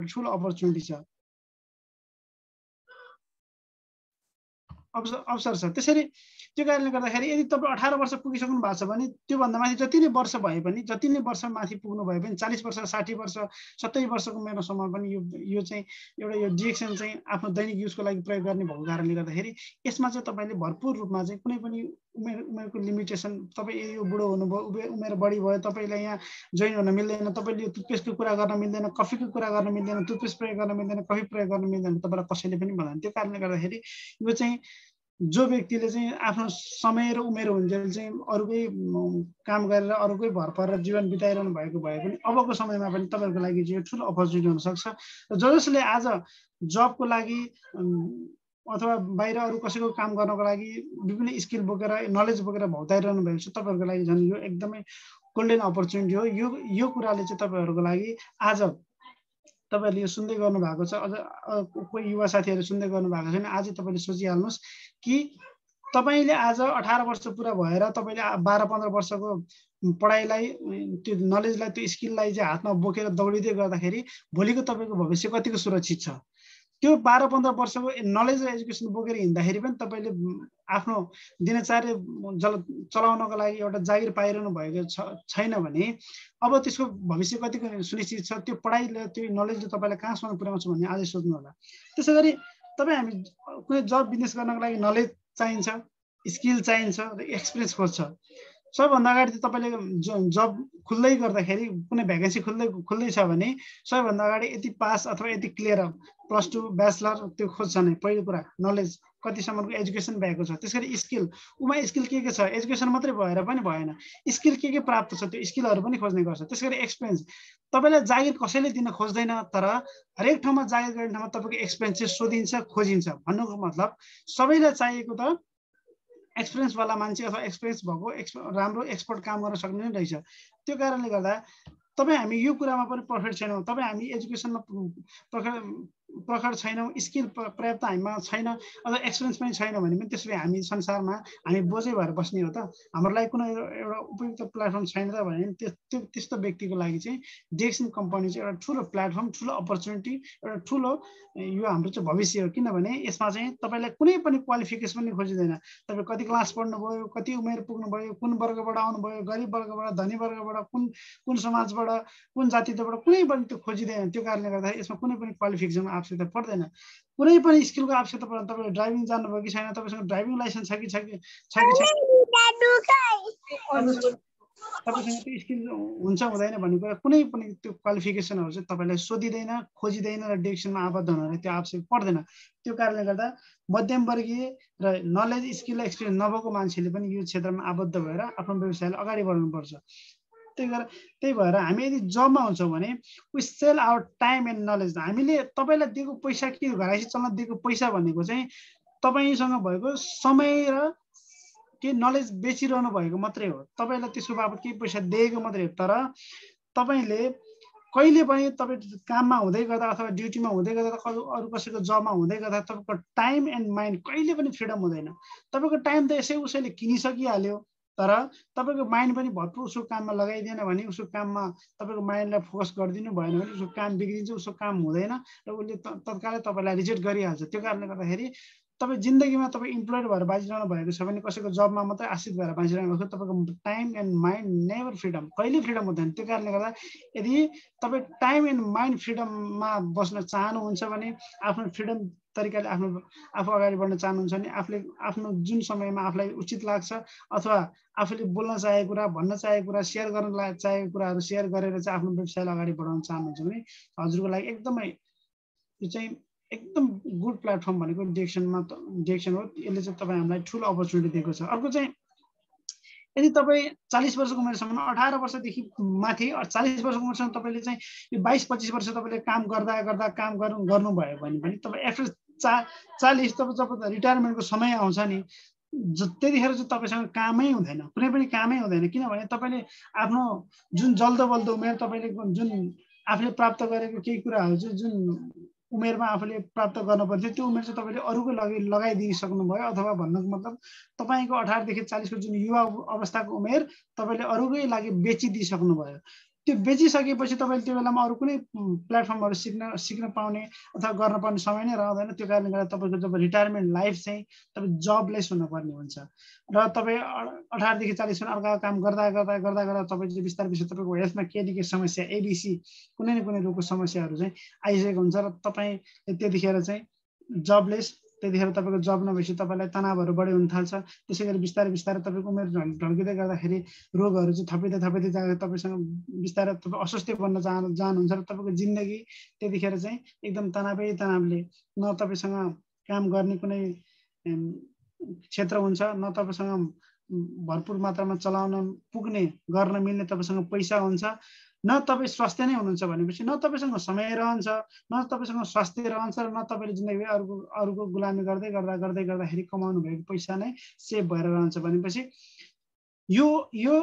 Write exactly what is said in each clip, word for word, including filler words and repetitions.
ठुलो अपर्च्युनिटी छ, अवसर छ। त्यसरी त्यो कारणले गर्दाखेरि यदि तपाईँ अठार वर्ष पुगिसक्नु भएको छ भने त्योभन्दा माथि जति नै वर्ष भए पनि जति नै वर्ष माथि पुग्नु भए पनि चालीस वर्ष साठी वर्ष सत्तरी वर्षको उमेरसम्म पनि यो यो चाहिँ एउटा यो डिएक्सन चाहिँ आफ्नो दैनिक युजको लागि प्रयोग गर्ने भएको कारणले गर्दाखेरि यसमा चाहिँ तपाईँले भरपुर रूपमा चाहिँ कुनै पनि उमेर उमेरको लिमिटेसन तपाईँ यो बुढो हुनुभयो उमेर बढी भयो तपाईँलाई यहाँ जोइन हुन मिल्दैन, तपाईँले यो टुथपेस्टको कुरा गर्न मिल्दैन, कफीको कुरा गर्न मिल्दैन, टुथपेस्ट प्रयोग गर्न मिल्दैन, कफी प्रयोग गर्न मिल्दैन, तपाईँलाई कसैले पनि भन्दैन। त्यो कारणले गर्दाखेरि यो चाहिँ जो व्यक्तिले चाहिँ आफ्नो समय र उमेर हुन्जेल चाहिँ अरूकै काम गरेर अरूकै भर परेर जीवन बिताइरहनु भएको भए पनि अबको समयमा पनि तपाईँहरूको लागि चाहिँ ठुलो अपर्च्युनिटी हुनसक्छ। र ज जसले आज जबको लागि अथवा बाहिर अरू कसैको काम गर्नको लागि विभिन्न स्किल बोकेर नलेज बोकेर भौताइरहनु भएको छ, तपाईँहरूको लागि झन् यो एकदमै गोल्डन अपर्च्युनिटी हो। यो यो कुराले चाहिँ तपाईँहरूको लागि आज तपाईहरुले यो सुन्दै गर्नु भएको छ, अझ कोही युवा साथीहरु सुन्दै गर्नु भएको छैन, आज तपाईले सोचिहाल्नुस् कि तपाईले आज अठार वर्ष पुरा भएर तपाईले बाह्र पन्ध्र वर्षको पढाइलाई त्यो नलेजलाई त्यो स्किललाई चाहिँ हातमा बोकेर दौडिदै गर्दाखेरि भोलिको तपाईको भविष्य कतिको सुरक्षित छ। त्यो बाह्र पन्ध्र वर्षको नलेज र एजुकेसन बोकेर हिँड्दाखेरि पनि तपाईले आफ्नो दिनचर्या चलाउनको लागि एउटा जागिर पाइरहनु भएको छैन भने अब त्यसको भविष्य कतिको सुनिश्चित छ, त्यो पढाइले त्यो नलेजले तपाईलाई कहाँसम्म पुर्याउँछ भन्ने आजै सोच्नु होला। त्यसैगरी तपाई हामी कुनै जब बिजनेस गर्नको लागि नलेज चाहिन्छ, स्किल चाहिन्छ र एक्सपिरियन्स खोज्छ। सबभन्दा अगाडि तपाईले जब खुल्दै गर्दाखेरि कुनै भ्याकेन्सी खुल्दै खुल्दै छ भने सबभन्दा अगाडि यति पास अथवा यति क्लियर प्लस टू ब्याचलर त्यो खोज्छ नै। पहिलो कुरा नलेज कतिसम्मको एजुकेसन भएको छ, त्यसैगरी स्किल उमा स्किल के के छ, एजुकेसन मात्रै भएर पनि भएन, स्किल के के प्राप्त छ त्यो स्किलहरु पनि खोज्ने गर्छ। त्यसैगरी एक्सपिरियन्स तपाईलाई जागिर कसैले दिन खोज्दैन, तर हरेक ठाउँमा जागिर गर्ने ठाउँमा तपाईको एक्सपिरियन्स चाहिँ सोधिन्छ खोजिन्छ। भन्नुको मतलब सबैलाई चाहिएको त एक्सपिरियन्स वाला मान्छे अथवा एक्सपिरियन्स भएको राम्रो एक्सपर्ट काम गर्न सक्ने नै रहेछ। त्यो कारणले गर्दा तपाई हामी यो कुरामा पनि पर्फेक्ट छैनौं, तपाई हामी एजुकेसनमा प्रखर प्रखर छैनौं, स्किल पर्याप्त हामीमा छैन अथवा एक्सपिरियन्स पनि छैन भने पनि त्यसरी हामी संसारमा हामी बोझै भएर बस्ने हो त। हाम्रो लागि कुनै एउटा उपयुक्त प्लेटफर्म छैन त भने त्यो त्यस्तो व्यक्तिको लागि चाहिँ डिएक्सन कम्पनी चाहिँ एउटा ठुलो प्लेटफर्म, ठुलो अपर्च्युनिटी, एउटा ठुलो यो हाम्रो चाहिँ भविष्य हो। किनभने यसमा चाहिँ तपाईलाई कुनै पनि क्वालिफिकेसन पनि खोजिदैन, तपाईँ कति क्लास पढ्नुभयो, कति उमेर पुग्नुभयो, कुन वर्गबाट आउनुभयो, गरिब वर्गबाट, धनी वर्गबाट, कुन कुन समाजबाट, कुन जातिबाट, कुनै पनि त्यो खोजिँदैन। त्यो कारणले गर्दा यसमा कुनै पनि क्वालिफिकेसन आवश्यकता पर्दैन, कुनै पनि स्किलको आवश्यकता पर्दैन। तपाईले ड्राइभिङ जान्नुभयो कि छैन, तपाईसँग ड्राइभिङ लाइसेन्स छ कि छ कि छैन, तपाईसँग त्यो स्किल हुन्छ हुँदैन भन्ने कुरा कुनै पनि त्यो क्वालिफिकेसनहरु चाहिँ तपाईलाई सोधिदैन, खोजिदैन र डिएक्सनमा आबद्ध हुन त्यो आवश्यक पर्दैन। त्यो कारणले गर्दा मध्यमवर्गीय र नलेज स्किल र एक्सपिरियन्स नभएको मान्छेले पनि यो क्षेत्रमा आबद्ध भएर आफ्नो व्यवसायलाई अगाडि बढाउनुपर्छ। त्यही भएर त्यही भएर हामी यदि जबमा हुन्छौँ भने we sell our time and knowledge. हामीले तपाईलाई दिएको पैसा के हो, घराइसी चल्न दिएको पैसा भनेको चाहिँ तपाईसँग भएको समय र के नलेज बेचिरहनु भएको मात्रै हो। तपाईलाई त्यसको बाबत केही पैसा दिएको मात्रै हो, तर तपाईले कहिले पनि तपाई काममा हुँदै गर्दा अथवा ड्युटीमा हुँदै गर्दा अरू कसैको जबमा हुँदै गर्दा तपाईको टाइम एन्ड माइन्ड कहिले पनि फ्रिडम हुँदैन। तपाईको टाइम त यसै उसैले किनिसकिहाल्यो, तर तपाईको माइन्ड पनि भरपुर उसको काममा लगाइदिएन भने, उसको काममा तपाईको माइन्डलाई फोकस गरिदिनु भएन भने उसको काम बिग्रिन्छ, उसको काम हुँदैन र उसले तत्कालै तपाईलाई रिजेक्ट गरिहाल्छ। त्यो कारणले गर्दाखेरि तपाईँ जिन्दगीमा तपाईँ इम्प्लोइड भएर बाँचिरहनु भएको छ भने, कसैको जबमा मात्रै आश्रित भएर बाँचिरहनु भएको छ, तपाईँको time and mind never freedom, कहिले फ्रिडम हुँदैन। त्यो कारणले गर्दा यदि तपाईँ टाइम एन्ड माइन्ड फ्रिडममा बस्न चाहनुहुन्छ भने, आफ्नो फ्रिडम तरिकाले आफ्नो आफू अगाडि बढ्न चाहनुहुन्छ भने आफूले आफ्नो जुन समयमा आफूलाई उचित लाग्छ अथवा आफूले बोल्न चाहेको कुरा, भन्न चाहेको कुरा, सेयर गर्न चाहेको कुराहरू सेयर गरेर चाहिँ आफ्नो व्यवसायलाई अगाडि बढाउन चाहनुहुन्छ भने हजुरको लागि एकदमै यो चाहिँ एकदम गुड प्लेटफर्म भनेको डिएक्सनमा डिएक्सन हो। यसले चाहिँ तपाईँ हामीलाई ठुलो अपर्च्युनिटी दिएको छ। अर्को चाहिँ यदि तपाईँ चालीस वर्षको उमेरसम्म अठार वर्षदेखि माथि चालीस वर्षको उमेरसम्म तपाईँले चाहिँ यो बाइस पच्चिस वर्ष तपाईँले काम गर्दा गर्दा काम गर्नु गर्नुभयो भने पनि तपाईँ एफ्टर चा चालिस तपाईँ जब रिटायरमेन्टको समय आउँछ नि, त्यतिखेर चाहिँ तपाईँसँग कामै हुँदैन, कुनै पनि कामै हुँदैन। किनभने तपाईँले आफ्नो जुन जल्दो बल्दो उमेर तपाईँले जुन आफूले प्राप्त गरेको केही कुराहरू चाहिँ जुन उमेरमा आफूले प्राप्त गर्नुपर्थ्यो त्यो उमेर चाहिँ तपाईँले अरूको लागि लगाइदिइसक्नुभयो, अथवा भन्नुको मतलब तपाईँको अठारदेखि चालिसको जुन युवा अवस्थाको उमेर तपाईँले अरूकै लागि बेचिदिइसक्नुभयो। त्यो बेचिसकेपछि तपाईँले त्यो बेलामा अरू कुनै प्लेटफर्महरू सिक्न सिक्न पाउने अथवा गर्न पर्ने समय नै रहँदैन। त्यो कारणले गर्दा तपाईँको जब रिटायरमेन्ट लाइफ चाहिँ तपाईँ जबलेस हुनुपर्ने हुन्छ र तपाईँ अठारदेखि चालिससम्म अर्काको काम गर्दा गर्दा गर्दा गर्दा तपाईँ चाहिँ बिस्तारै बिस्तारै तपाईँको हेल्थमा केही न केही समस्या एबिसी कुनै न कुनै रोगको समस्याहरू चाहिँ आइसकेको हुन्छ र तपाईँले त्यतिखेर चाहिँ जबलेस त्यतिखेर तपाईँको जब नभएपछि तपाईँलाई तनावहरू बढी हुन थाल्छ। त्यसै गरी बिस्तारै बिस्तारै तपाईँको उमेर ढल्किँदै गर्दाखेरि रोगहरू चाहिँ थपिँदै थपिँदै जाँदा तपाईँसँग बिस्तारै तपाईँ अस्वस्थ बन्न जानु जानुहुन्छ र तपाईँको जिन्दगी त्यतिखेर चाहिँ एकदम तनावै तनावले न तपाईँसँग काम गर्ने कुनै क्षेत्र हुन्छ न तपाईँसँग भरपुर मात्रामा चलाउन पुग्ने गर्न मिल्ने तपाईँसँग पैसा हुन्छ न तपाईँ स्वास्थ्य नै हुनुहुन्छ भनेपछि न तपाईँसँग समय रहन्छ न तपाईँसँग स्वास्थ्य रहन्छ र न तपाईँले जिन्दगी अरूको अरूको गुलामी गर्दै गर्दा गर्दै गर्दाखेरि कमाउनु भएको पैसा नै सेभ भएर रहन्छ भनेपछि यो यो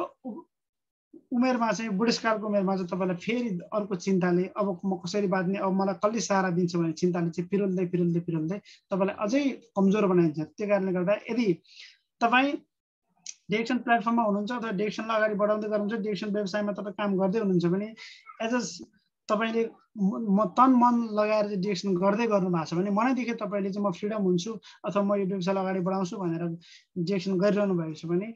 उमेरमा चाहिँ बुढेसकालको उमेरमा चाहिँ तपाईँलाई फेरि अर्को चिन्ताले अब म कसरी बाँच्ने अब मलाई कसले सहारा दिन्छ भन्ने चिन्ताले चाहिँ पिरोल्दै पिरोल्दै पिरोल्दै तपाईँलाई अझै कमजोर बनाइन्छ। त्यो कारणले गर्दा यदि तपाईँ डिएक्सन प्लेटफर्ममा हुनुहुन्छ अथवा डिएक्सनलाई अगाडि बढाउँदै गर्नुहुन्छ डिएक्सन व्यवसायमा तपाईँ काम गर्दै हुनुहुन्छ भने एज अ तपाईँले म तन मन लगाएर चाहिँ डिएक्सन गर्दै गर्नु भएको छ भने मनैदेखि तपाईँले चाहिँ म फ्रिडम हुन्छु अथवा म यो व्यवसायलाई अगाडि बढाउँछु भनेर डिएक्सन गरिरहनु भएको छ भने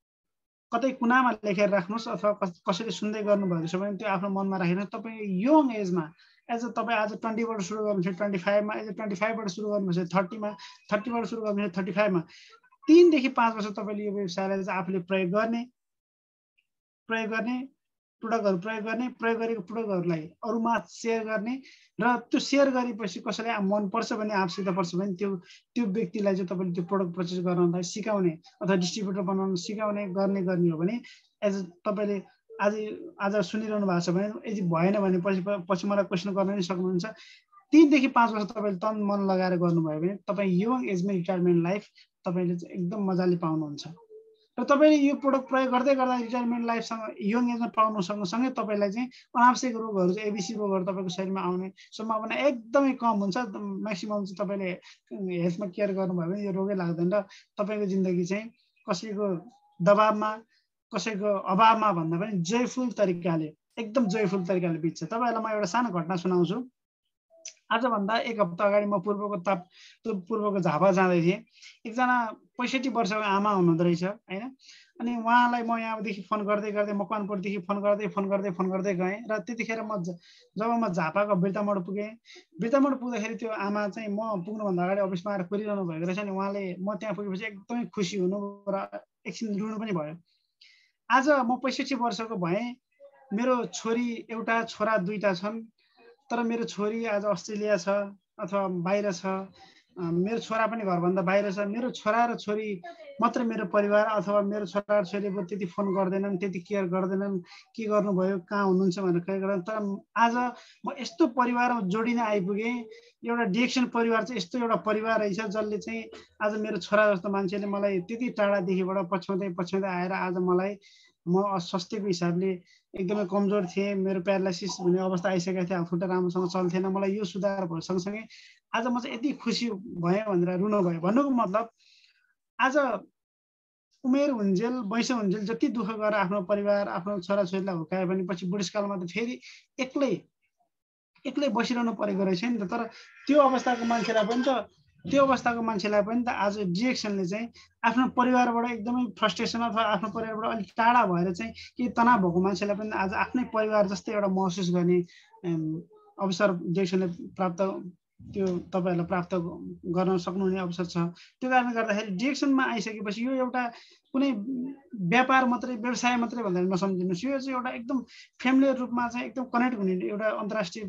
कतै कुनामा लेखेर राख्नुहोस् अथवा कसैले सुन्दै गर्नुभएको छ भने त्यो आफ्नो मनमा राखेर तपाईँ यङ एजमा एज अ तपाईँ आज ट्वेन्टीबाट सुरु गर्नुहुन्छ ट्वेन्टी फाइभमा एज अ ट्वेन्टी फाइभबाट सुरु गर्नुहुन्छ थर्टीमा थर्टीबाट सुरु गर्नुहुन्छ थर्टी फाइभमा तीनदेखि पाँच वर्ष तपाईँले यो व्यवसायलाई चाहिँ आफूले प्रयोग गर्ने प्रयोग गर्ने प्रोडक्टहरू प्रयोग गर्ने प्रयोग गरेको प्रोडक्टहरूलाई अरूमा सेयर गर्ने र त्यो सेयर गरेपछि कसैलाई मनपर्छ भने आफूसित पर्छ भने त्यो त्यो व्यक्तिलाई चाहिँ तपाईँले त्यो प्रोडक्ट पर्चेस गर्नलाई सिकाउने अथवा डिस्ट्रिब्युटर बनाउन सिकाउने गर्ने गर्ने हो भने एज तपाईँले आज आज सुनिरहनु भएको छ भने यदि भएन भने पछि पछि मलाई क्वेसन गर्न पनि सक्नुहुन्छ। तीनदेखि पाँच वर्ष तपाईँले तन मन लगाएर गर्नुभयो भने तपाईँ यङ एजमा रिटायरमेन्ट लाइफ तपाईँले चाहिँ एकदम मजाले पाउनुहुन्छ र तपाईँले यो प्रोडक्ट प्रयोग गर्दै गर्दा रिटायरमेन्ट लाइफसँग यङ एजमा पाउनु सँगसँगै तपाईँलाई चाहिँ अनावश्यक रोगहरू चाहिँ एबिसी रोगहरू तपाईँको शरीरमा आउने सम्भावना एकदमै कम हुन्छ। म्याक्सिमम चाहिँ तपाईँले हेल्थमा केयर गर्नुभयो भने यो रोगै लाग्दैन र तपाईँको जिन्दगी चाहिँ कसैको दबावमा कसैको अभावमा भन्दा पनि जयफुल तरिकाले एकदम जयफुल तरिकाले बित्छ। तपाईँहरूलाई म एउटा सानो घटना सुनाउँछु। आजभन्दा एक हप्ता अगाडि म पूर्वको ताप पूर्वको झापा जाँदै थिएँ। एकजना पैँसठी वर्षको आमा हुनुहुँदो रहेछ होइन। अनि उहाँलाई म यहाँदेखि फोन गर्दै गर्दै मकवानपुरदेखि फोन गर्दै फोन गर्दै फोन गर्दै गएँ र त्यतिखेर म जब म झापाको बिर्तामोड पुगेँ बिर्तामोड पुग्दाखेरि त्यो आमा चाहिँ म पुग्नुभन्दा अगाडि अफिसमा आएर कुरिरहनु भएको रहेछ। अनि उहाँले म त्यहाँ पुगेपछि एकदमै खुसी हुनु र एकछिन रुनु पनि भयो। आज म पैँसठी वर्षको भएँ, मेरो छोरी एउटा छोरा दुईटा छन्, तर मेरो छोरी आज अस्ट्रेलिया छ अथवा बाहिर छ, मेरो छोरा पनि घरभन्दा बाहिर छ। मेरो छोरा र छोरी मात्र मेरो परिवार अथवा मेरो छोरा र छोरीले त्यति फोन गर्दैनन्, त्यति केयर गर्दैनन्, के गर्नुभयो कहाँ हुनुहुन्छ भनेर केयर गर्दैन। तर आज म यस्तो परिवारमा जोडिन आइपुगेँ। एउटा डिएक्सन परिवार चाहिँ यस्तो एउटा परिवार रहेछ जसले चाहिँ आज मेरो छोरा जस्तो मान्छेले मलाई त्यति टाढादेखिबाट पछ्याउँदै पछ्याउँदै आएर आज मलाई म स्वास्थ्यको हिसाबले एकदमै कमजोर थिएँ, मेरो प्यारालाइसिस हुने अवस्था आइसकेको थियो, खुट्टा राम्रोसँग चल्थेन, मलाई यो सुधार भयो सँगसँगै आज म चाहिँ यति खुसी भएँ भनेर रुनु भयो। भन्नुको मतलब आज उमेर हुन्जेल वैँस हुन्जेल जति दुःख गरेर आफ्नो परिवार आफ्नो छोराछोरीलाई हुर्कायो भने पछि बुढेसकालमा त फेरि एक्लै एक्लै बसिरहनु परेको रहेछ नि त। तर त्यो अवस्थाको मान्छेलाई पनि त त्यो अवस्थाको मान्छेलाई पनि त आज डिएक्सनले चाहिँ आफ्नो परिवारबाट एकदमै फ्रस्ट्रेसन अथवा आफ्नो परिवारबाट अलिक टाढा भएर चाहिँ केही तनाव भएको मान्छेलाई पनि आज आफ्नै परिवार जस्तै एउटा महसुस गर्ने अवसर डिएक्सनले प्राप्त त्यो तपाईँहरूलाई प्राप्त गर्न सक्नुहुने अवसर छ। त्यो कारणले गर्दाखेरि डिएक्सनमा आइसकेपछि यो एउटा कुनै व्यापार मात्रै व्यवसाय मात्रै भनेर नसम्झिनुहोस्। यो चाहिँ एउटा एकदम फ्यामिली रूपमा चाहिँ एकदम कनेक्ट हुने एउटा अन्तर्राष्ट्रिय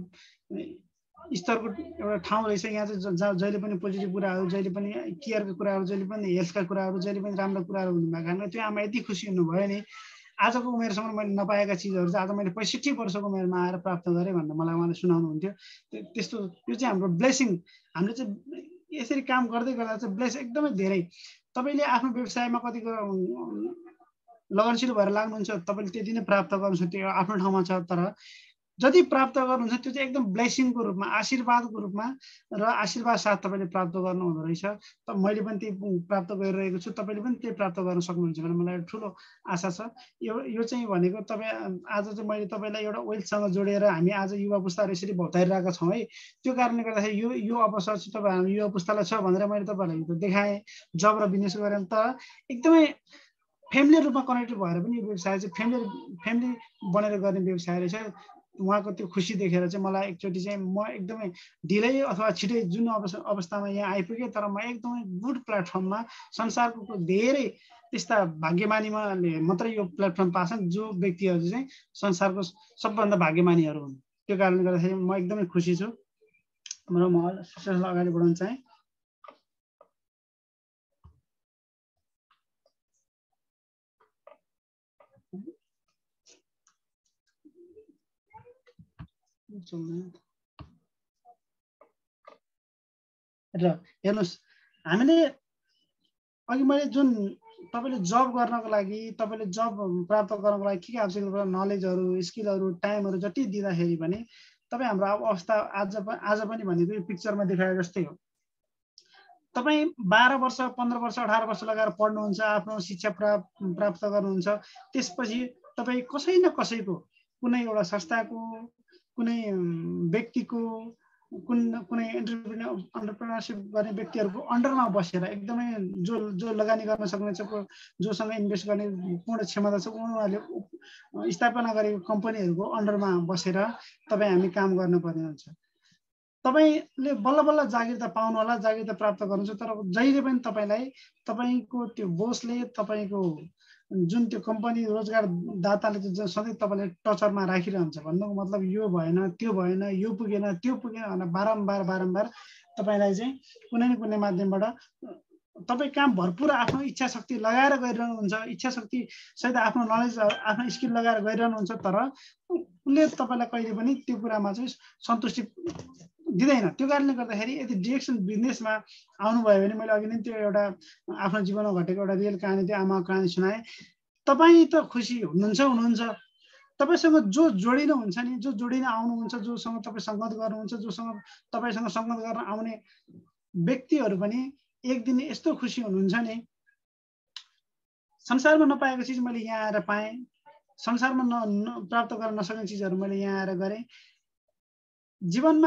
स्तरको एउटा ठाउँ रहेछ। यहाँ चाहिँ जहाँ जहिले पनि पोजिटिभ कुराहरू, जहिले पनि केयरको कुराहरू, जहिले पनि हेल्थका कुराहरू, जहिले पनि राम्रो कुराहरू हुनुभएको कारणले त्यो आमा यति खुसी हुनुभयो नि। आजको उमेरसम्म मैले नपाएका चिजहरू चाहिँ आज मैले पैँसठी वर्षको उमेरमा आएर प्राप्त गरेँ भनेर मलाई उहाँले सुनाउनुहुन्थ्यो। त्यस्तो यो चाहिँ हाम्रो ब्लेसिङ। हामीले चाहिँ यसरी काम गर्दै गर्दा चाहिँ ब्लेस एकदमै धेरै। तपाईँले आफ्नो व्यवसायमा कतिको लगनशील भएर लाग्नुहुन्छ, तपाईँले त्यति नै प्राप्त गर्नुहुन्छ, त्यो आफ्नो ठाउँमा छ। तर जति प्राप्त गर्नुहुन्छ त्यो चाहिँ एकदम ब्लेसिङको रूपमा आशीर्वादको रूपमा र आशीर्वाद साथ तपाईँले प्राप्त गर्नु हुँदो रहेछ। त मैले पनि त्यही प्राप्त गरिरहेको छु, तपाईँले पनि त्यही प्राप्त गर्न सक्नुहुन्छ भने मलाई ठुलो आशा छ। यो यो चाहिँ भनेको तपाईँ आज चाहिँ मैले तपाईँलाई एउटा वेल्थसँग जोडेर हामी आज युवा पुस्ताहरू यसरी भौतारिरहेका छौँ है। त्यो कारणले गर्दाखेरि यो यो अवसर चाहिँ तपाईँ हामी युवा पुस्तालाई छ भनेर मैले तपाईँहरूलाई देखाएँ जब र बिजनेस गरेर। तर एकदमै फ्यामिली रूपमा कनेक्टेड भएर पनि यो व्यवसाय चाहिँ फ्यामिली फ्यामिली बनेर गर्ने व्यवसाय रहेछ। उहाँको त्यो खुसी देखेर चाहिँ मलाई एकचोटि चाहिँ म एकदमै ढिलै अथवा छिटै जुन अवस्था अवस्थामा यहाँ आइपुगेँ, तर म एकदमै गुड प्लेटफर्ममा संसारको धेरै त्यस्ता भाग्यमानीमा मात्रै यो प्लेटफर्म पाछन् जो व्यक्तिहरू चाहिँ संसारको सबभन्दा भाग्यमानीहरू हुन्। त्यो कारणले गर्दाखेरि म एकदमै खुसी छु र म सेसनलाई अगाडि बढाउन चाहेँ। र हेर्नुहोस्, हामीले अघि मैले जुन तपाईँले जब गर्नको लागि तपाईँले जब प्राप्त गर्नको लागि के के आवश्यक पर्छ, नलेजहरू, स्किलहरू, टाइमहरू जति दिँदाखेरि पनि तपाईँ हाम्रो अवस्था आज आज पनि भनेको यो पिक्चरमा देखाएको जस्तै हो। तपाईँ बाह्र वर्ष पन्ध्र वर्ष अठार वर्ष लगाएर पढ्नुहुन्छ, आफ्नो शिक्षा प्राप्त प्राप्त गर्नुहुन्छ, त्यसपछि तपाईँ कसै न कसैको कुनै एउटा संस्थाको कुनै व्यक्तिको कुन कुनै एन्टरप्रेन्योर एन्टरप्रेन्योरसिप गर्ने व्यक्तिहरूको अन्डरमा बसेर एकदमै जो जो लगानी गर्न सक्नेछ, जोसँग इन्भेस्ट गर्ने पूर्ण क्षमता छ, उनीहरूले स्थापना गरेको कम्पनीहरूको अन्डरमा बसेर तपाईँ हामी काम गर्नुपर्ने हुन्छ। तपाईँले बल्ल बल्ल जागिर त पाउनु होला, जागिर त प्राप्त गर्नुहुन्छ, तर जहिले पनि तपाईँलाई तपाईँको त्यो बोसले तपाईँको जुन त्यो कम्पनी रोजगारदाताले चाहिँ सधैँ तपाईँले टचरमा राखिरहन्छ। भन्नुको मतलब यो भएन, त्यो भएन, यो पुगेन, त्यो पुगेन भनेर बारम्बार बारम्बार तपाईँलाई चाहिँ कुनै न कुनै माध्यमबाट तपाईँ काम भरपुर आफ्नो इच्छा शक्ति लगाएर गरिरहनुहुन्छ, इच्छा शक्ति सहित आफ्नो नलेज आफ्नो स्किल लगाएर गरिरहनुहुन्छ, तर उसले तपाईँलाई कहिले पनि त्यो कुरामा चाहिँ सन्तुष्टि दिँदैन। त्यो कारणले गर्दाखेरि यदि डिएक्सन बिजनेसमा आउनुभयो भने मैले अघि नै त्यो एउटा आफ्नो जीवनमा घटेको एउटा रियल कहानी त्यो आमाको कहानी सुनाएँ। तपाईँ त खुसी हुनुहुन्छ हुनुहुन्छ तपाईँसँग जो जोडिन हुन्छ नि, जो जोडिन आउनुहुन्छ, जोसँग तपाईँ सङ्गत गर्नुहुन्छ, जोसँग तपाईँसँग सङ्गत गर्न आउने व्यक्तिहरू पनि एक दिन यस्तो खुसी हुनुहुन्छ नि, संसारमा नपाएको चिज मैले यहाँ आएर पाएँ, संसारमा न प्राप्त गर्न नसक्ने चिजहरू मैले यहाँ आएर गरेँ। जीवनमा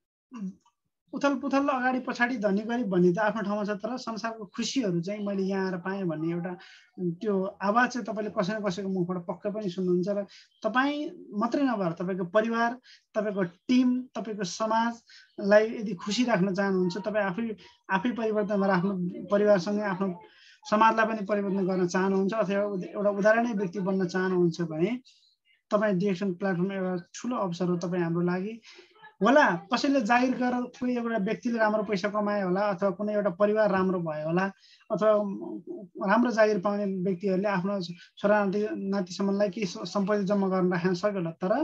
उथल पुथल अगाडि पछाडि धनी गरिब भन्ने त आफ्नो ठाउँमा छ, तर संसारको खुसीहरू चाहिँ मैले यहाँ आएर पाएँ भन्ने एउटा त्यो आवाज चाहिँ तपाईँले कसै न कसैको मुखबाट पक्कै पनि सुन्नुहुन्छ। र तपाईँ मात्रै नभएर तपाईँको परिवार, तपाईँको टिम, तपाईँको समाजलाई यदि खुसी राख्न चाहनुहुन्छ, तपाईँ आफै आफै परिवर्तन भएर आफ्नो परिवारसँगै आफ्नो समाजलाई पनि परिवर्तन गर्न चाहनुहुन्छ, अथवा एउटा उदाहरणीय व्यक्ति बन्न चाहनुहुन्छ भने तपाईँ डिएक्सन प्लेटफर्म एउटा ठुलो अवसर हो तपाईँ हाम्रो लागि। होला कसैले जागिर गरेर कोही एउटा व्यक्तिले राम्रो पैसा कमायो होला, अथवा कुनै एउटा परिवार राम्रो भयो होला, अथवा राम्रो जागिर पाउने व्यक्तिहरूले आफ्नो छोरा नाति नातिसम्मलाई केही सम्पत्ति जम्मा गर्न राख्न सक्यो होला, तर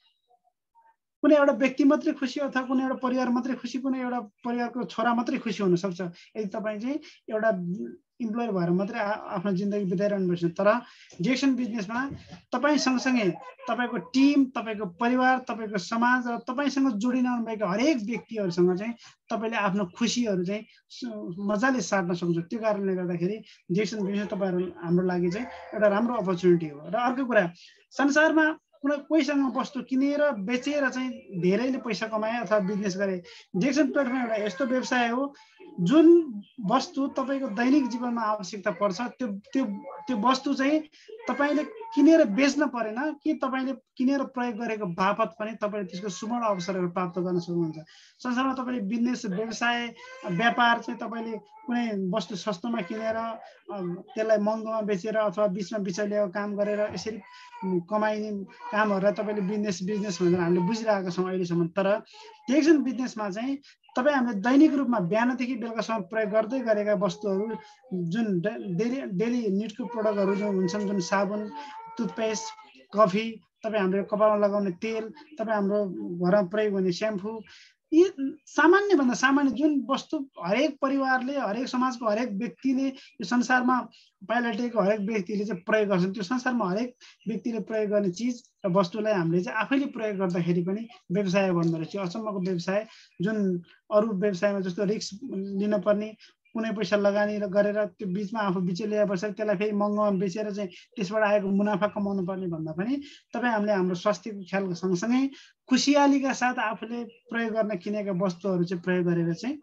कुनै एउटा व्यक्ति मात्रै खुसी अथवा कुनै एउटा परिवार मात्रै खुसी, कुनै एउटा परिवारको छोरा मात्रै खुसी हुनसक्छ यदि तपाईँ चाहिँ एउटा इम्प्लोयर भएर मात्रै आफ्नो जिन्दगी बिताइरहनु पर्छ। तर डिएक्सन बिजनेसमा तपाईँ सँगसँगै तपाईँको टिम, तपाईँको परिवार, तपाईँको समाज र तपाईँसँग जोडिन आउनुभएका हरेक व्यक्तिहरूसँग चाहिँ तपाईँले आफ्नो खुसीहरू चाहिँ मजाले साट्न सक्नुहुन्छ। त्यो कारणले गर्दाखेरि डिएक्सन बिजनेस तपाईँहरू हाम्रो लागि चाहिँ एउटा राम्रो अपर्च्युनिटी हो। र अर्को कुरा, संसारमा कुनै कोहीसँग वस्तु किनेर बेचेर चाहिँ धेरैले पैसा कमाए अथवा बिजनेस गरे। डिएक्सन प्लेटफर्म एउटा यस्तो व्यवसाय हो जुन वस्तु तपाईँको दैनिक जीवनमा आवश्यकता पर्छ, त्यो त्यो त्यो वस्तु चाहिँ तपाईँले किनेर बेच्न परेन कि तपाईँले किनेर प्रयोग गरेको बापत पनि तपाईँले त्यसको सुवर्ण अवसरहरू प्राप्त गर्न सक्नुहुन्छ। संसारमा तपाईँले बिजनेस व्यवसाय व्यापार चाहिँ तपाईँले कुनै वस्तु सस्तोमा किनेर त्यसलाई महँगोमा बेचेर अथवा बिचमा बिचौलियाको काम गरेर यसरी कमाइने कामहरूलाई तपाईँले बिजनेस बिजनेस भनेर हामीले बुझिरहेका छौँ अहिलेसम्म। तर डिएक्सन बिजनेसमा चाहिँ तपाईँ हामीले दैनिक रूपमा बिहानदेखि बेलुकासम्म प्रयोग गर्दै गरेका वस्तुहरू जुन डेली डेली निडको प्रडक्टहरू जुन हुन्छन्, जुन साबुन, टुथपेस्ट, कफी, तपाईँ हाम्रो कपालमा लगाउने तेल, तपाईँ हाम्रो घरमा प्रयोग हुने स्याम्पू, यी सामान्य भन्दा सामान्य जुन वस्तु हरेक परिवारले हरेक समाजको हरेक व्यक्तिले यो संसारमा पाइलटेको हरेक व्यक्तिले चाहिँ प्रयोग गर्छन् त्यो संसारमा हरेक व्यक्तिले प्रयोग गर्ने चिज र वस्तुलाई हामीले चाहिँ आफैले प्रयोग गर्दाखेरि पनि व्यवसाय बन्दो रहेछ अचम्मको व्यवसाय जुन अरू व्यवसायमा जस्तो रिस्क लिन पर्ने कुनै पैसा लगानी गरेर त्यो बीचमा आफू बिचौलिया बसेर त्यसलाई फेरि महँगोमा बेचेर चाहिँ त्यसबाट आएको मुनाफा कमाउनु पर्ने भन्दा पनि तपाईँ हामीले हाम्रो स्वास्थ्यको ख्यालको सँगसँगै खुसियालीका साथ आफूले प्रयोग गर्न किनेका वस्तुहरू चाहिँ प्रयोग गरेर चाहिँ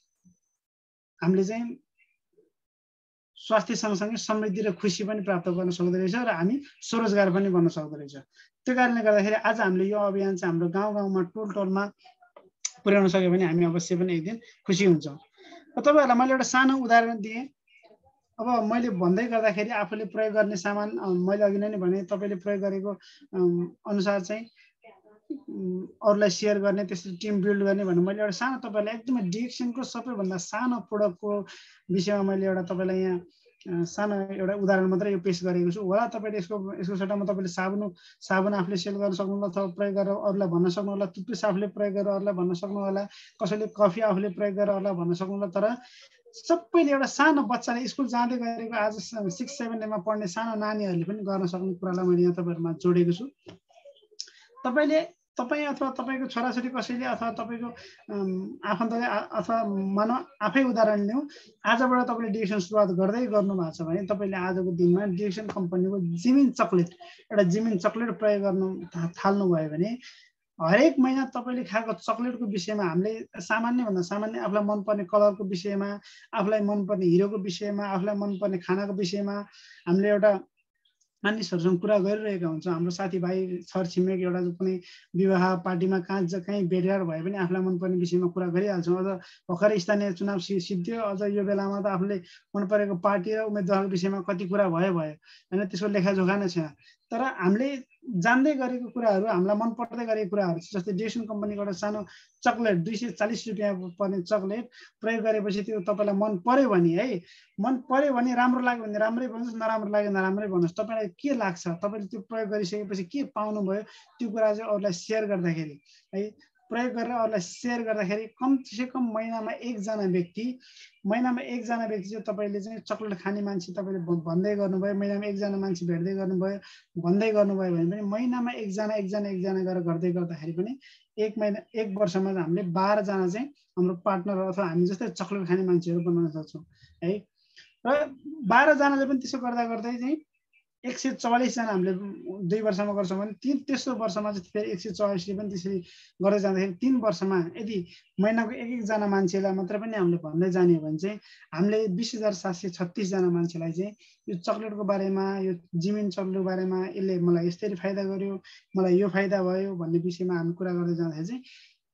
हामीले चाहिँ स्वास्थ्य सँगसँगै समृद्धि र खुसी पनि प्राप्त गर्न सक्दो रहेछ र हामी स्वरोजगार पनि बन्न सक्दो रहेछ। त्यो कारणले गर्दाखेरि आज हामीले यो अभियान चाहिँ हाम्रो गाउँ गाउँमा टोल टोलमा पुर्याउन सक्यो भने हामी अवश्य पनि एक दिन खुसी हुन्छौँ। तपाईहरुलाई मैले एउटा सानो उदाहरण दिएँ। अब मैले भन्दै गर्दाखेरि आफूले प्रयोग गर्ने सामान मैले अघि नै भने तपाईले प्रयोग गरेको अनुसार चाहिँ अरूलाई शेयर गर्ने त्यसरी टिम बिल्ड गर्ने भन्ने मैले एउटा सानो तपाईलाई एकदमै डिएक्सन को सबैभन्दा सानो प्रोडक्टको विषयमा मैले एउटा तपाईलाई यहाँ सानो एउटा उदाहरण मात्रै यो पेश गरेको छु। होला तपाईले यसको यसको सट्टामा तपाईले साबुन साबुन आफूले सेल गर्न सक्नुहुन्छ अथवा प्रयोग गरेर अरूलाई भन्न सक्नु होला, टुथपेस्ट आफूले प्रयोग गरेर अरूलाई भन्न सक्नु होला, कसैले कफी आफूले प्रयोग गरेर अरूलाई भन्न सक्नु होला। तर सबैले एउटा सानो बच्चाले स्कुल जाँदै गरेको आज सिक्स सेभेन मा पढ्ने सानो नानीहरूले पनि गर्न सक्ने कुरालाई मैले यहाँ तपाईहरुमा जोडेको छु। तपाईले तपाई अथवा तपाईको छोराछोरी कसैले अथवा तपाईको आफन्तले अथवा मानव आफै उदाहरण लिउँ, आजबाट तपाईले डिएक्सन सुरुवात गर्दै गर्नु भएको छ भने तपाईले आजको दिनमा डिएक्सन कम्पनीको जिमिन चकलेट एउटा जिमिन चकलेट प्रयोग गर्नु थाल्नु भयो भने हरेक महिना तपाईले खाएको चकलेटको विषयमा हामीले सामान्य भन्दा सामान्य आफूलाई मनपर्ने कलरको विषयमा, आफूलाई मनपर्ने हिरोको विषयमा, आफूलाई मनपर्ने खानाको विषयमा हामीले एउटा मानिसहरुसँग कुरा गरिरहेका हुन्छौँ। हाम्रो साथीभाइ छरछिमेक एउटा कुनै विवाह पार्टीमा कहाँ कहीँ भेटघाट भयो भने आफूलाई मनपर्ने विषयमा कुरा गरिहाल्छौँ। अझ भर्खरै स्थानीय चुनाव सिद्धियो, अझ यो बेलामा त आफूले मन परेको पार्टी र उम्मेदवारको विषयमा कति कुरा भयो भयो हैन, त्यसको लेखाजोखा नै छैन। तर हामीले जान्दै गरेको कुराहरू, हामीलाई मन पर्दै गरेको कुराहरू जस्तै डिएक्सन कम्पनीको एउटा सानो चकलेट दुई सय चालिस रुपियाँ पर्ने चकलेट प्रयोग गरेपछि त्यो तपाईलाई मन पर्यो भने है मन पर्यो भने राम्रो लाग्यो भने राम्रै भन्नुहोस्, नराम्रो लाग्यो नराम्रै भन्नुहोस्। तपाईलाई के लाग्छ, तपाईले त्यो प्रयोग गरिसकेपछि के पाउनुभयो त्यो कुरा चाहिँ अरूलाई सेयर गर्दाखेरि है, प्रयोग गरेर अरूलाई सेयर गर्दाखेरि कमसे कम महिनामा एकजना व्यक्ति महिनामा एकजना व्यक्ति चाहिँ तपाईले चाहिँ चकलेट खाने मान्छे तपाईले भन्दै गर्नुभयो, महिनामा एकजना मान्छे भेट्दै गर्नुभयो भन्दै गर्नुभयो भने पनि महिनामा एकजना एकजना एकजना गरेर गर्दै गर्दाखेरि पनि एक महिना एक वर्षमा हामीले बाह्रजना चाहिँ हाम्रो पार्टनर अथवा हामी जस्तै चकलेट खाने मान्छेहरू बनाउन सक्छौँ है। र बाह्रजनाले पनि त्यसो गर्दा गर्दै चाहिँ एक सय चौवालिसजना हामीले दुई वर्षमा गर्छौँ भने तिन तेस्रो वर्षमा चाहिँ फेरि एक सय चौवालिसले पनि त्यसरी गर्दै जाँदाखेरि तिन वर्षमा यदि महिनाको एक एकजना मान्छेलाई मात्र पनि हामीले भन्दै जाने हो भने चाहिँ हामीले बिस हजार सात सय छत्तिसजना मान्छेलाई चाहिँ यो चकलेटको बारेमा, यो जिमिन चकलेटको बारेमा यसले मलाई यसरी फाइदा गर्यो, मलाई यो फाइदा भयो भन्ने विषयमा हामी कुरा गर्दै जाँदाखेरि चाहिँ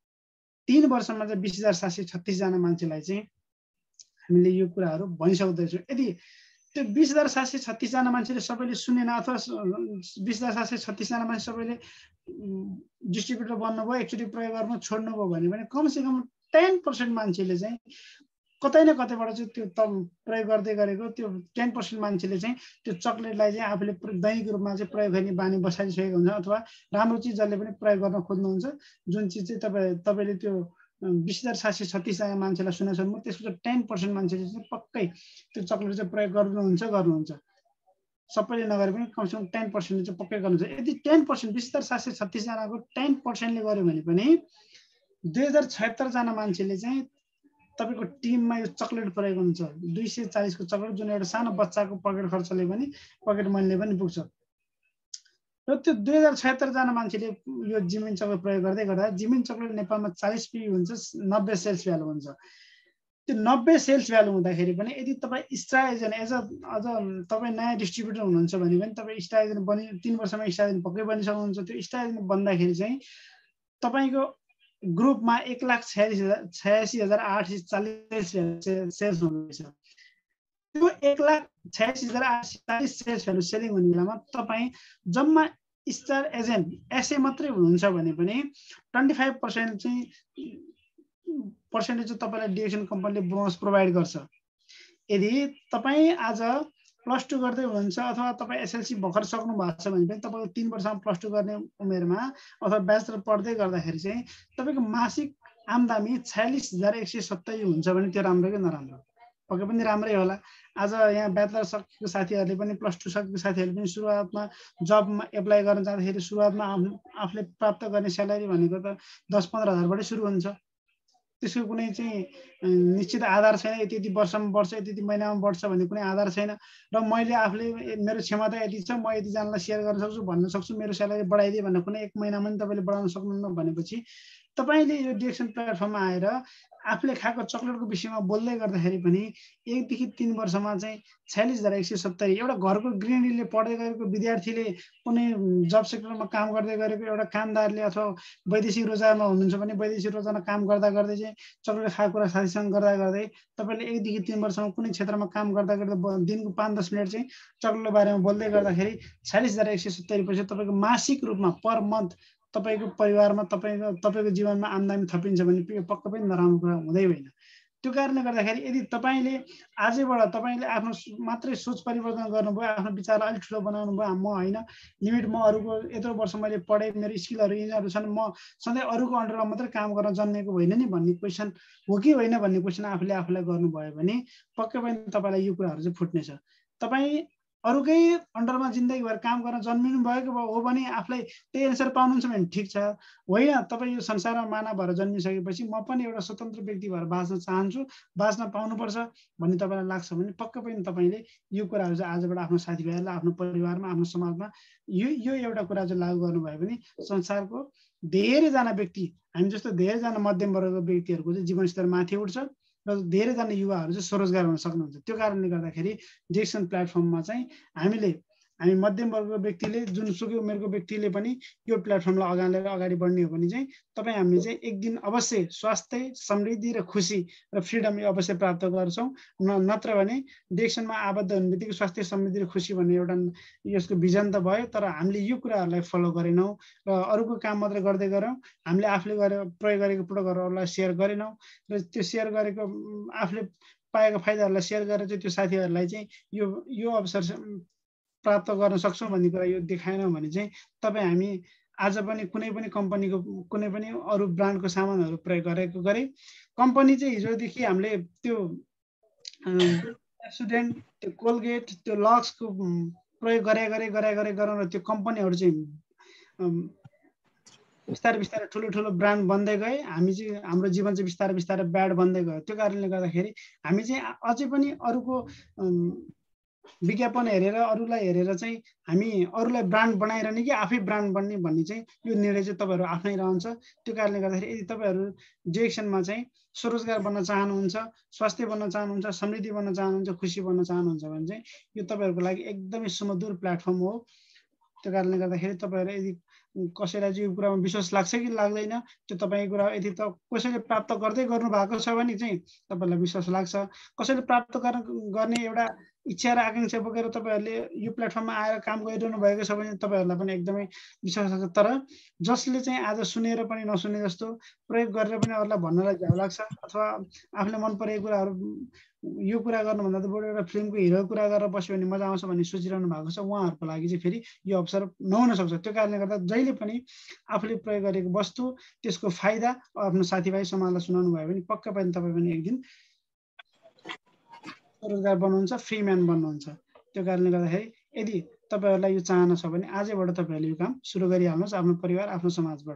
तीन वर्षमा चाहिँ बिस हजार सात सय छत्तिसजना मान्छेलाई चाहिँ हामीले यो कुराहरू भनिसक्दैछौँ। यदि त्यो बिस हजार सात सय छत्तिसजना मान्छेले सबैले सुनेन अथवा बिस हजार सात सय छत्तिसजना मान्छे सबैले डिस्ट्रिब्युटर बन्नुभयो, एकचोटि प्रयोग गर्नु छोड्नुभयो भने पनि कमसेकम टेन पर्सेन्ट मान्छेले चाहिँ कतै न कतैबाट चाहिँ त्यो त प्रयोग गर्दै गरेको त्यो टेन पर्सेन्ट मान्छेले चाहिँ त्यो चकलेटलाई चाहिँ आफूले दैनिक रूपमा चाहिँ प्रयोग गर्ने बानी बसाइसकेको हुन्छ अथवा राम्रो चिज जसले पनि प्रयोग गर्न खोज्नुहुन्छ, जुन चिज चाहिँ तपाईँ तपाईँले त्यो बिस हजार सात सय छत्तिसजना मान्छेलाई सुनेको छ, त्यसको चाहिँ टेन पर्सेन्ट मान्छेले चाहिँ पक्कै त्यो चकलेट चाहिँ प्रयोग गर्नुहुन्छ गर्नुहुन्छ सबैले नगरे पनि कमसेकम टेन पर्सेन्टले चाहिँ पक्कै गर्नुहुन्छ। यदि टेन पर्सेन्ट बिस हजार सात सय छत्तिसजनाको टेन पर्सेन्टले गर्यो भने पनि दुई हजार छयत्तरजना मान्छेले चाहिँ तपाईँको टिममा यो चकलेट प्रयोग हुन्छ। दुई सय चालिसको चकलेट जुन एउटा सानो बच्चाको पकेट खर्चले पनि पकेट मनीले पनि पुग्छ। र त्यो दुई हजार छयत्तरजना मान्छेले यो जिमिन चकलेट प्रयोग गर्दै गर्दा जिमिन चकलेट नेपालमा चालिस पी हुन्छ, नब्बे सेल्स भ्यालु हुन्छ। त्यो नब्बे सेल्स भ्यालु हुँदाखेरि पनि यदि तपाईँ स्टार एजेन्ट एज अ अझ तपाईँ नयाँ डिस्ट्रिब्युटर हुनुहुन्छ भने पनि तपाईँ स्टार एजेन्ट बनि तिन वर्षमा स्टार एजेन्ट पक्कै बनिसक्नुहुन्छ। त्यो स्टार एजेन्ट बन्दाखेरि चाहिँ तपाईँको ग्रुपमा एक लाख छयासी हजार छयासी हजार आठ सय चालिस सेल्स हुँदैछ। त्यो एक लाख छयासी हजार आठ सय चालिस सेल्स भ्यालु सेलिङ हुने बेलामा तपाईँ जम्मा स्टार एजेन्ट एसए मात्रै हुनुहुन्छ भने पनि ट्वेन्टी फाइभ पर्सेन्ट चाहिँ पर्सेन्टेज चाहिँ तपाईँलाई डिएक्सन कम्पनीले बोनस प्रोभाइड गर्छ। यदि तपाईँ आज प्लस टू गर्दै हुनुहुन्छ अथवा तपाईँ एसएलसी भर्खर सक्नु भएको छ भने पनि तपाईँको तिन वर्षमा प्लस टू गर्ने उमेरमा अथवा ब्याचलर पढ्दै गर्दाखेरि चाहिँ तपाईँको मासिक आम्दामी छयालिस हजार एक सय सत्तरी हुन्छ भने त्यो राम्रो कि नराम्रो? पक्कै पनि राम्रै होला। आज यहाँ ब्याचलर सकेको साथीहरूले पनि प्लस टू सकेको साथीहरूले पनि सुरुवातमा जबमा एप्लाई गर्न जाँदाखेरि सुरुवातमा आफूले प्राप्त गर्ने स्यालेरी भनेको त दस पन्ध्र हजारबाटै सुरु हुन्छ। त्यसको कुनै चाहिँ निश्चित आधार छैन, यति यति वर्षमा बढ्छ यति यति महिनामा बढ्छ भन्ने कुनै आधार छैन। र मैले आफूले मेरो क्षमता यति छ, म यतिजनालाई सेयर गर्न सक्छु भन्न सक्छु, मेरो स्यालेरी बढाइदिए भन्ने कुनै एक महिनामा पनि तपाईँले बढाउन सक्नुहुन्न भनेपछि तपाईँले यो डिएक्सन प्लेटफर्ममा आएर आफूले खाएको चक्लेटको विषयमा बोल्दै गर्दाखेरि पनि एकदेखि तीन वर्षमा चाहिँ छयालिस हजार एक सय सत्तरी एउटा घरको गृहिणीले पढ्दै गरेको विद्यार्थीले कुनै जब सेक्टरमा काम गर्दै गरेको एउटा कामदारले अथवा वैदेशिक रोजगारमा हुनुहुन्छ भने वैदेशिक रोजगारमा काम गर्दा गर्दै चाहिँ चक्लेट खाएको कुरा साथीसँग गर्दा गर्दै तपाईँले एकदेखि तीन वर्षमा कुनै क्षेत्रमा काम गर्दा गर्दा दिनको पाँच दस मिनट चाहिँ चक्लेटको बारेमा बोल्दै गर्दाखेरि छयालिस हजार एक सय सत्तरी पछि तपाईँको मासिक रूपमा पर मन्थ तपाईँको परिवारमा तपाईँको तपाईँको जीवनमा आम्दानी थपिन्छ भने यो पक्कै पनि नराम्रो कुरा हुँदै होइन। त्यो कारणले गर्दाखेरि यदि तपाईँले आजैबाट तपाईँले आफ्नो मात्रै सोच परिवर्तन गर्नुभयो, आफ्नो विचारलाई अलिक ठुलो बनाउनु भयो, म होइन लिमिट म अरूको यत्रो वर्ष मैले पढेँ, मेरो स्किलहरू यिनीहरू छन्, म सधैँ अरूको अन्डरमा मात्रै काम गर्न जन्मेको होइन नि भन्ने क्वेसन हो कि होइन भन्ने क्वेसन आफूले आफूलाई गर्नुभयो भने पक्कै पनि तपाईँलाई यो कुराहरू चाहिँ फुट्नेछ। तपाईँ अरूकै अन्डरमा जिन्दगीभर काम गर्न जन्मिनु भएको हो भने आफूलाई त्यही एन्सर पाउनुहुन्छ भने ठिक छ। होइन, तपाईँ यो संसारमा मानव भएर जन्मिसकेपछि म पनि एउटा स्वतन्त्र व्यक्ति भएर बाँच्न चाहन्छु, बाँच्न पाउनुपर्छ भन्ने तपाईँलाई लाग्छ भने पक्कै पनि तपाईँले यो कुराहरू चाहिँ आजबाट आफ्नो साथीभाइहरूलाई, आफ्नो परिवारमा, आफ्नो समाजमा यो यो एउटा कुरा चाहिँ लागू गर्नुभयो भने संसारको धेरैजना व्यक्ति, हामी जस्तो धेरैजना मध्यम वर्गको व्यक्तिहरूको चाहिँ जीवनस्तर माथि उठ्छ र धेरैजना युवाहरू चाहिँ स्वरोजगार हुन सक्नुहुन्छ। त्यो कारणले गर्दाखेरि डिएक्सन प्लेटफर्ममा चाहिँ हामीले हामी मध्यम वर्गको व्यक्तिले, जुनसुकै उमेरको व्यक्तिले पनि यो प्लेटफर्मलाई अगाडि लिएर अगाडि बढ्ने हो भने चाहिँ तपाईँ हामीले चाहिँ एक दिन अवश्य स्वास्थ्य, समृद्धि र खुसी र फ्रिडम अवश्य प्राप्त गर्छौँ। न नत्र भने डिएक्सनमा आबद्ध हुने बित्तिकै स्वास्थ्य, समृद्धि र खुसी भन्ने एउटा यसको भिजन त भयो, तर हामीले यो कुराहरूलाई फलो गरेनौँ र अरूको काम मात्रै गर्दै गऱ्यौँ। हामीले आफूले गरेर प्रयोग गरेको प्रोडक्टहरूलाई सेयर गरेनौँ र त्यो सेयर गरेको आफूले पाएको फाइदाहरूलाई सेयर गरेर चाहिँ त्यो साथीहरूलाई चाहिँ यो यो अवसर प्राप्त गर्न सक्छौँ भन्ने कुरा यो देखाएनौँ भने चाहिँ तपाईँ हामी आज पनि कुनै पनि कम्पनीको कुनै पनि अरू ब्रान्डको सामानहरू प्रयोग गरेको गरे कम्पनी चाहिँ हिजोदेखि हामीले त्यो स्टुडेन्ट, त्यो कोलगेट, त्यो लक्सको प्रयोग गरे गरे गरे गरे गराउन त्यो कम्पनीहरू चाहिँ बिस्तारै बिस्तारै ठुलो ठुलो ब्रान्ड बन्दै गए। हामी चाहिँ हाम्रो जीवन चाहिँ बिस्तारै बिस्तारै ब्याड बन्दै गयो। त्यो कारणले गर्दाखेरि हामी चाहिँ अझै पनि अरूको विज्ञापन हेरेर, अरूलाई हेरेर चाहिँ हामी अरूलाई ब्रान्ड बनाइरहने कि आफै ब्रान्ड बन्ने भन्ने चाहिँ यो निर्णय चाहिँ तपाईँहरू आफ्नै रहन्छ। त्यो कारणले गर्दाखेरि यदि तपाईँहरू डिएक्सनमा चाहिँ स्वरोजगार बन्न चाहनुहुन्छ, स्वास्थ्य बन्न चाहनुहुन्छ, समृद्धि बन्न चाहनुहुन्छ, खुसी बन्न चाहनुहुन्छ भने चाहिँ यो तपाईँहरूको लागि एकदमै सुमधुर प्लेटफर्म हो। त्यो कारणले गर्दाखेरि तपाईँहरू यदि कसैलाई चाहिँ यो कुरामा विश्वास लाग्छ कि लाग्दैन त्यो तपाईँको कुरा, यदि त कसैले प्राप्त गर्दै गर्नु भएको छ भने चाहिँ तपाईँलाई विश्वास लाग्छ। कसैले प्राप्त गर्न गर्ने एउटा इच्छा र आकाङ्क्षा बोकेर तपाईँहरूले यो प्लेटफर्ममा आएर काम गरिरहनु भएको छ भने तपाईँहरूलाई पनि एकदमै विश्वास लाग्छ। तर जसले चाहिँ आज सुनेर पनि नसुने जस्तो, प्रयोग गरेर पनि अरूलाई भन्नलाई झ्याउ लाग्छ अथवा आफूले मन परेको कुराहरू यो कुरा गर्नुभन्दा त बरु एउटा फिल्मको हिरो कुरा गरेर बस्यो भने मजा आउँछ भन्ने सोचिरहनु भएको छ, उहाँहरूको लागि चाहिँ फेरि यो अवसर नहुन सक्छ। त्यो कारणले गर्दा जहिले पनि आफूले प्रयोग गरेको वस्तु, त्यसको फाइदा आफ्नो साथीभाइ समाजलाई सुनाउनु भयो भने पक्का पनि तपाईँ पनि एक दिन स्वरोजगार बन्नुहुन्छ, फ्री म्यान बन्नुहुन्छ। त्यो कारणले गर्दाखेरि यदि तपाईँहरूलाई यो चाहना छ भने आजैबाट तपाईँहरूले यो काम सुरु गरिहाल्नुहोस् आफ्नो परिवार, आफ्नो समाजबाट।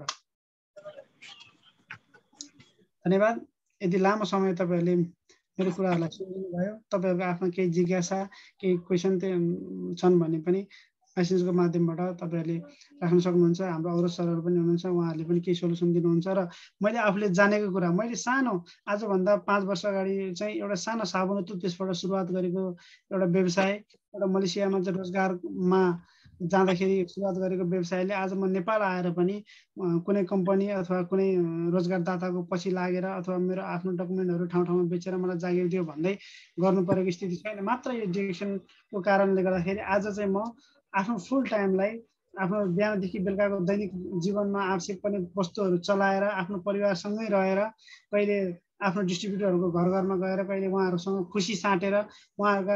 धन्यवाद। यदि लामो समय तपाईँहरूले मेरो कुराहरूलाई सुनिदिनु भयो, तपाईँहरूको आफ्नो केही जिज्ञासा, केही क्वेसन छन् भने पनि मेसेजको माध्यमबाट तपाईँहरूले राख्न सक्नुहुन्छ। हाम्रो अरू सरहरू पनि हुनुहुन्छ, उहाँहरूले पनि केही सोल्युसन दिनुहुन्छ। र मैले आफूले जानेको कुरा, मैले सानो आजभन्दा पाँच वर्ष अगाडि चाहिँ एउटा सानो साबुन टुथपेस्टबाट सुरुवात गरेको एउटा व्यवसाय, एउटा मलेसियामा चाहिँ रोजगारमा जाँदाखेरि सुरुवात गरेको व्यवसायले आज म नेपाल आएर पनि कुनै कम्पनी अथवा कुनै रोजगारदाताको पछि लागेर अथवा मेरो आफ्नो डकुमेन्टहरू ठाउँ ठाउँमा बेचेर मलाई जागिर दियो भन्दै गर्नु परेको स्थिति छैन। मात्र यो डिएक्सनको कारणले गर्दाखेरि आज चाहिँ म आफ्नो फुल टाइमलाई आफ्नो बिहानदेखि बेलुकाको दैनिक जीवनमा आवश्यक पर्ने वस्तुहरू चलाएर आफ्नो परिवारसँगै रहेर, कहिले आफ्नो डिस्ट्रिब्युटरहरूको घर घरमा गएर, कहिले उहाँहरूसँग खुसी साँटेर, उहाँहरूका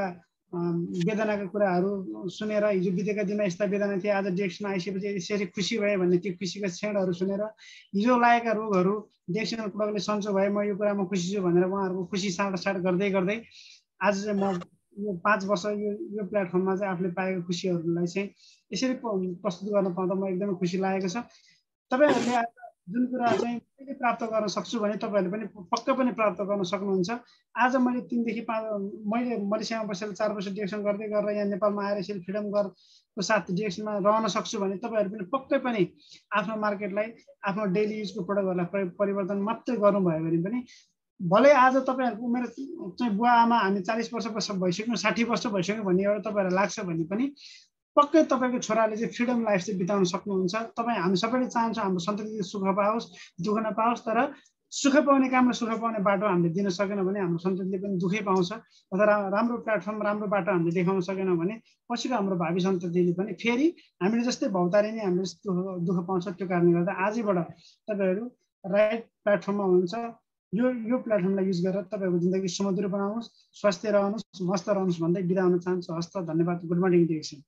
वेदनाका कुराहरू सुनेर हिजो बितेका दिनमा यस्ता वेदना थिए आज डिएक्सनमा आइसकेपछि यसरी खुसी भए भन्ने त्यो खुसीका क्षणहरू सुनेर हिजो लागेका रोगहरू डिएक्सनको प्रोडक्टले सन्चो भए म यो कुरामा खुसी छु भनेर उहाँहरूको खुसी साँडसाँड गर्दै गर्दै आज चाहिँ म यो पाँच वर्ष यो यो प्लेटफर्ममा चाहिँ आफूले पाएको खुसीहरूलाई चाहिँ यसरी प्रस्तुत गर्न पाउँदा म एकदमै खुसी लागेको छ। तपाईँहरूले आज जुन कुरा चाहिँ मैले प्राप्त गर्न सक्छु भने तपाईँहरूले पनि पक्कै पनि प्राप्त गर्न सक्नुहुन्छ। आज मैले तिनदेखि पाँच मैले मलेसियामा बसेर चार वर्ष डिएक्सन गर्दै गरेर यहाँ नेपालमा आएर यसरी फ्रिडम गरको साथ डिएक्सनमा रहन सक्छु भने तपाईँहरू पनि पक्कै पनि आफ्नो मार्केटलाई आफ्नो डेली युजको प्रोडक्टहरूलाई परिवर्तन मात्रै गर्नुभयो भने पनि भले आज तपाईँहरूको उमेर चाहिँ बुवा आमा हामी चालिस वर्ष भइसक्यौँ साठी वर्ष भइसक्यौँ भन्ने एउटा तपाईँहरूलाई लाग्छ भने पनि पक्कै तपाईँको छोराले चाहिँ फ्रिडम लाइफ चाहिँ बिताउन सक्नुहुन्छ। तपाईँ हामी सबैले चाहन्छौँ हाम्रो सन्ततिले सुख पाओस् दुःख नपाओस्, तर सुख पाउने काम र सुख पाउने बाटो हामीले दिन सकेनौँ भने हाम्रो सन्ततिले पनि दुःखै पाउँछ। अथवा राम्रो प्लेटफर्म राम्रो बाटो हामीले देखाउन सकेनौँ भने पछिको हाम्रो भावी सन्ततिले पनि फेरि हामीले जस्तै भौतारी नै हामीले दुःख पाउँछ। त्यो कारणले गर्दा आजैबाट तपाईँहरू राइट प्लेटफर्ममा हुनुहुन्छ। यो यो प्लेटफर्मलाई युज गरेर तपाईँको जिन्दगी सुमधुर बनाउनुहोस्, स्वस्थ रहनुहोस्, मस्त रहनुहोस् भन्दै बिदा हुन चाहन्छु। हस्त, धन्यवाद। Good morning DXN.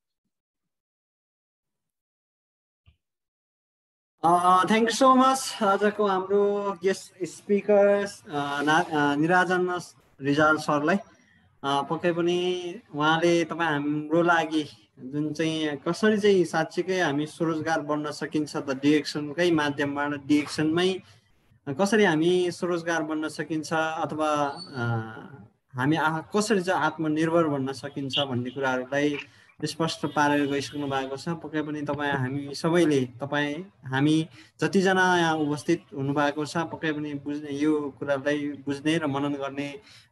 Thank you so much आजको हाम्रो गेस्ट स्पिकर्स निराजन रिजाल सरलाई। पक्कै पनि उहाँले तपाईँ हाम्रो लागि जुन चाहिँ कसरी चाहिँ साँच्चीकै हामी स्वरोजगार बन्न सकिन्छ त डिएक्सनकै माध्यमबाट डिएक्सनमै कसरी हामी स्वरोजगार बन्न सकिन्छ अथवा हामी कसरी चाहिँ आत्मनिर्भर बन्न सकिन्छ भन्ने कुराहरूलाई स्पष्ट पारेर गइसक्नु भएको छ। पक्कै पनि तपाईँ हामी सबैले तपाईँ हामी जतिजना यहाँ उपस्थित हुनुभएको छ पक्कै पनि बुझ्ने यो कुरालाई बुझ्ने र मनन गर्ने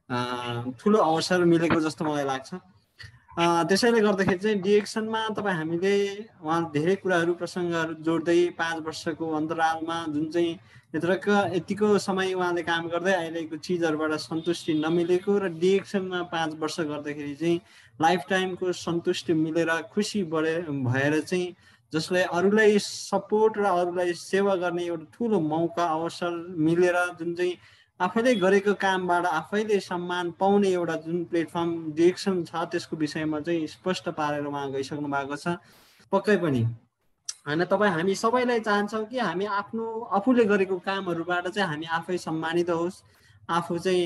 ठुलो अवसर मिलेको जस्तो मलाई लाग्छ। त्यसैले गर्दाखेरि चाहिँ डिएक्सनमा तपाईँ हामीले उहाँ धेरै कुराहरू प्रसङ्गहरू जोड्दै पाँच वर्षको अन्तरालमा जुन चाहिँ यत्रका यतिको समय उहाँले काम गर्दै आइरहेको चिजहरूबाट सन्तुष्टि नमिलेको र डिएक्सनमा पाँच वर्ष गर्दाखेरि चाहिँ लाइफ टाइमको सन्तुष्टि मिलेर खुसी बढे भएर चाहिँ जसले अरूलाई सपोर्ट र अरूलाई सेवा गर्ने एउटा ठुलो मौका अवसर मिलेर जुन चाहिँ आफैले गरेको कामबाट आफैले सम्मान पाउने एउटा जुन प्लेटफर्म डिएक्सन छ त्यसको विषयमा चाहिँ स्पष्ट पारेर उहाँ गइसक्नु भएको छ। पक्कै पनि होइन तपाईँ हामी सबैलाई चाहन्छौँ कि हामी आफ्नो आफूले गरेको कामहरूबाट चाहिँ हामी आफै सम्मानित होस्, आफू चाहिँ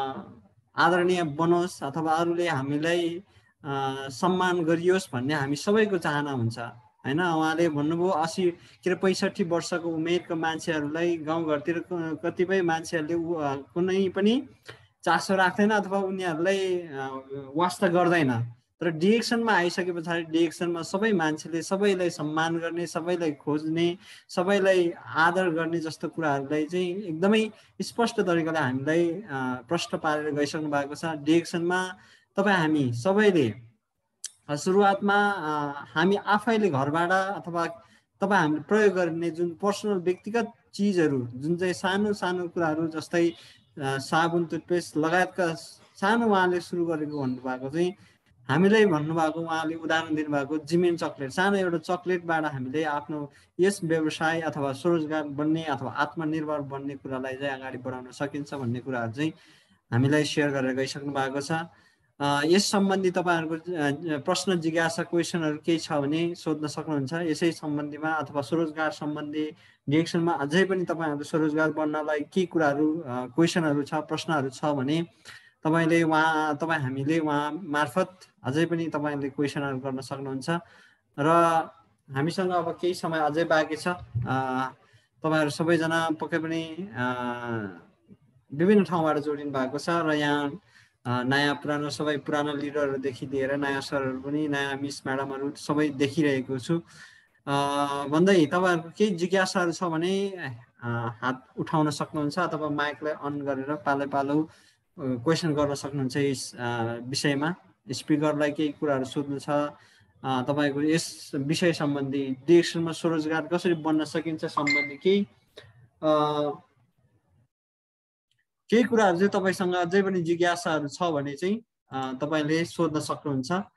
आदरणीय बनोस् अथवा अरूले हामीलाई सम्मान गरियोस् भन्ने हामी सबैको चाहना हुन्छ होइन। उहाँले भन्नुभयो असी के अरे पैँसठी वर्षको उमेरको मान्छेहरूलाई गाउँघरतिर कतिपय मान्छेहरूले कुनै पनि चासो राख्दैन अथवा उनीहरूलाई वास्ता गर्दैन, तर डिएक्सनमा आइसके पछाडि डिएक्सनमा सबै मान्छेले सबैलाई सम्मान गर्ने, सबैलाई खोज्ने, सबैलाई आदर गर्ने जस्तो कुराहरूलाई चाहिँ एकदमै स्पष्ट तरिकाले हामीलाई प्रश्न पारेर गइसक्नु भएको छ। डिएक्सनमा तपाईँ हामी सबैले सुरुवातमा हामी आफैले घरबाट अथवा तपाईँ हामीले प्रयोग गर्ने जुन पर्सनल व्यक्तिगत चिजहरू जुन चाहिँ सानो सानो कुराहरू जस्तै साबुन टुथपेस्ट लगायतका सानो उहाँले सुरु गरेको भन्नुभएको चाहिँ हामीलाई भन्नुभएको उहाँले उदाहरण दिनुभएको जिमेन चक्लेट, सानो एउटा चक्लेटबाट हामीले आफ्नो यस व्यवसाय अथवा स्वरोजगार बन्ने अथवा आत्मनिर्भर बन्ने कुरालाई चाहिँ अगाडि बढाउन सकिन्छ भन्ने कुराहरू चाहिँ हामीलाई सेयर गरेर गइसक्नु भएको छ। यस सम्बन्धी तपाईँहरूको प्रश्न जिज्ञासा क्वेसनहरू केही छ भने सोध्न सक्नुहुन्छ यसै सम्बन्धीमा अथवा स्वरोजगार सम्बन्धी डिएक्सनमा अझै पनि तपाईँहरू स्वरोजगार बन्नलाई के कुराहरू क्वेसनहरू छ प्रश्नहरू छ भने तपाईँले उहाँ तपाईँ हामीले उहाँ मार्फत अझै पनि तपाईँले क्वेसनहरू गर्न सक्नुहुन्छ। र हामीसँग अब केही समय अझै बाँकी छ। तपाईँहरू सबैजना पक्कै पनि विभिन्न ठाउँबाट जोडिनु भएको छ र यहाँ नयाँ पुरानो सबै पुरानो लिडरहरूदेखि लिएर नयाँ सरहरू पनि नयाँ मिस म्याडमहरू सबै देखिरहेको छु। भन्दै तपाईँहरूको केही जिज्ञासाहरू छ भने हात उठाउन सक्नुहुन्छ अथवा माइकलाई अन गरेर पालो पालो क्वेसन गर्न सक्नुहुन्छ यस विषयमा। स्पिकरलाई केही कुराहरू सोध्नु छ तपाईँको यस विषय सम्बन्धी डिएक्सनमा स्वरोजगार कसरी बन्न सकिन्छ सम्बन्धी केही केही कुराहरू चाहिँ तपाईँसँग अझै पनि जिज्ञासाहरू छ भने चाहिँ तपाईँले सोध्न सक्नुहुन्छ।